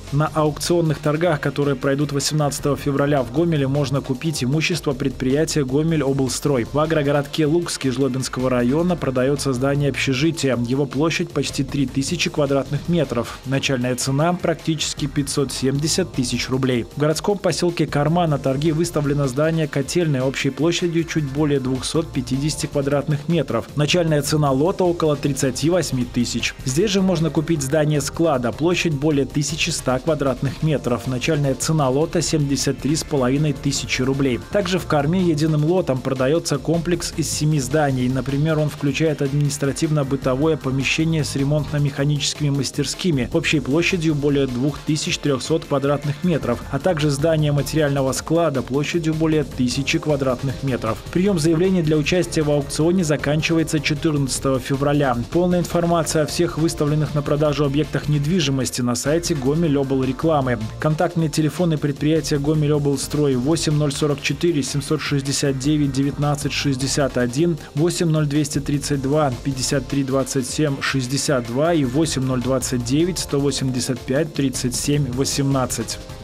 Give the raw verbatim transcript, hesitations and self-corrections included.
На аукционных торгах, которые пройдут восемнадцатого февраля в Гомеле, можно купить имущество предприятия «Гомель-Облстрой». В агрогородке Лугский Жлобинского района продается здание общежития. Его площадь почти три тысячи квадратных метров. Начальная цена практически пятьсот семьдесят тысяч рублей. В городском поселке Корма на торги выставлено здание котельной общей площадью чуть более двухсот пятидесяти квадратных метров. Начальная цена лота около тридцати восьми тысяч. Здесь же можно купить здание склада, площадь более тысячи ста квадратных метров. Начальная цена лота семьдесят три с половиной тысячи рублей. Также в Корме единым лотом продается комплекс из семи зданий. Например, он включает административно-бытовое помещение с ремонтно-механическими мастерскими общей площадью более двух тысяч трёхсот квадратных метров, а также здание материального склада площадью более тысячи квадратных метров. Прием заявлений для участия в аукционе заканчивается четырнадцатого февраля. Полная информация о всех выставленных на продажу объектах недвижимости на сайте Гомель-Обл.Рекламы. Контактные телефоны предприятия Гомель-Облстрой восемь ноль сорок четыре семьсот шестьдесят девять девятнадцать шестьдесят один, восемь ноль двести тридцать два пятьдесят три двадцать семь шестьдесят два и восемь ноль двадцать девять сто восемьдесят пять тридцать семь восемнадцать.